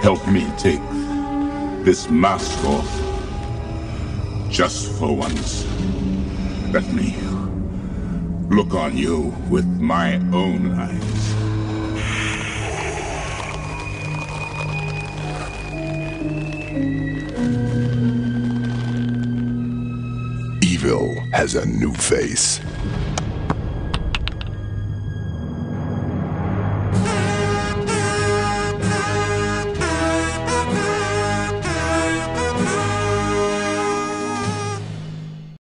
Help me take this mask off. Just for once. Let me look on you with my own eyes. Evil has a new face.